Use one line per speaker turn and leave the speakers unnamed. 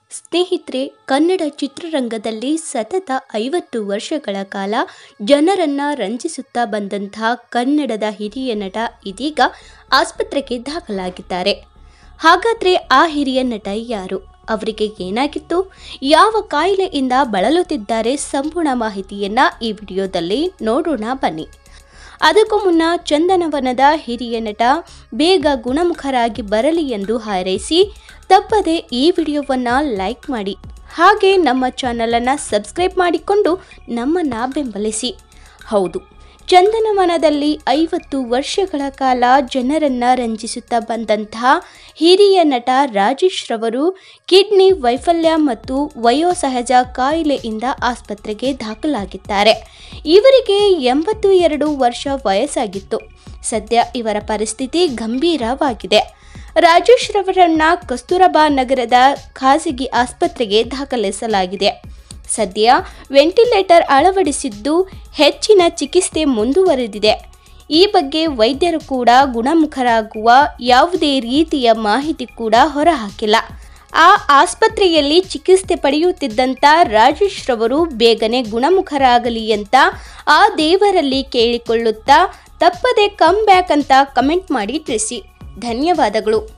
ಸ್ನೇಹಿತರೆ, ಕನ್ನಡ ಚಿತ್ರರಂಗದಲ್ಲಿ ಸತತ 50 ವರ್ಷಗಳ ಕಾಲ ಜನರನ್ನ ರಂಜಿಸುತ್ತಾ ಬಂದಂತಹ ಕನ್ನಡದ ಹಿರಿಯ ನಟ ಇದೀಗ ಆಸ್ಪತ್ರೆಗೆ ದಾಖಲಾಗಿದ್ದಾರೆ. ಹಾಗಾದ್ರೆ ಆ ಹಿರಿಯ ನಟ ಯಾರು? ಅವರಿಗೆ ಏನಾಗಿತ್ತು? ಯಾವ ಕಾಯಿಲೆಯಿಂದ ಬಳಲುತ್ತಿದ್ದಾರೆ? ಸಂಪೂರ್ಣ ಮಾಹಿತಿಯನ್ನ ಈ ವಿಡಿಯೋದಲ್ಲಿ ನೋಡೋಣ ಬನ್ನಿ. ಅದಕ್ಕೂ ಮುನ್ನ ಚಂದನವನದ ಹಿರಿಯ ನಟ ಬೇಗ ಗುಣಮುಖರಾಗಿ ಬರಲಿ ಎಂದು ಹಾರೈಸಿ ತಪ್ಪದೆ ಈ ವಿಡಿಯೋವನ್ನು ಲೈಕ್ ಮಾಡಿ, ಹಾಗೆ ನಮ್ಮ ಚಾನಲನ್ನು ಸಬ್ಸ್ಕ್ರೈಬ್ ಮಾಡಿಕೊಂಡು ನಮ್ಮನ್ನು ಬೆಂಬಲಿಸಿ. ಹೌದು, ಚಂದನವನದಲ್ಲಿ 50 ವರ್ಷಗಳ ಕಾಲ ಜನರನ್ನ ರಂಜಿಸುತ್ತಾ ಬಂದಂತಹ ಹಿರಿಯ ನಟ ರಾಜೇಶ್ ರವರು ಕಿಡ್ನಿ ವೈಫಲ್ಯ ಮತ್ತು ವಯೋಸಹಜ ಕಾಯಿಲೆಯಿಂದ ಆಸ್ಪತ್ರೆಗೆ ದಾಖಲಾಗಿದ್ದಾರೆ. ಇವರಿಗೆ 82 ವರ್ಷ ವಯಸ್ಸಾಗಿತ್ತು. ಸದ್ಯ ಇವರ ಪರಿಸ್ಥಿತಿ ಗಂಭೀರವಾಗಿದೆ. ರಾಜೇಶ್ ರವರನ್ನ ಕಸ್ತೂರಬಾ ನಗರದ ಖಾಸಗಿ ಆಸ್ಪತ್ರೆಗೆ ದಾಖಲಿಸಲಾಗಿದೆ. ಸದ್ಯ ವೆಂಟಿಲೇಟರ್ ಅಳವಡಿಸಿದ್ದು ಹೆಚ್ಚಿನ ಚಿಕಿತ್ಸೆ ಮುಂದುವರೆದಿದೆ. ಈ ಬಗ್ಗೆ ವೈದ್ಯರು ಕೂಡ ಗುಣಮುಖರಾಗುವ ಯಾವುದೇ ರೀತಿಯ ಮಾಹಿತಿ ಕೂಡ ಹೊರಹಾಕಿಲ್ಲ. ಆ ಆಸ್ಪತ್ರೆಯಲ್ಲಿ ಚಿಕಿತ್ಸೆ ಪಡೆಯುತ್ತಿದ್ದಂಥ ರಾಜೇಶ್ ರವರು ಬೇಗನೆ ಗುಣಮುಖರಾಗಲಿ ಅಂತ ಆ ದೇವರಲ್ಲಿ ಕೇಳಿಕೊಳ್ಳುತ್ತಾ ತಪ್ಪದೆ ಕಮ್ ಬ್ಯಾಕ್ ಅಂತ ಕಮೆಂಟ್ ಮಾಡಿ ತಿಳಿಸಿ. ಧನ್ಯವಾದಗಳು.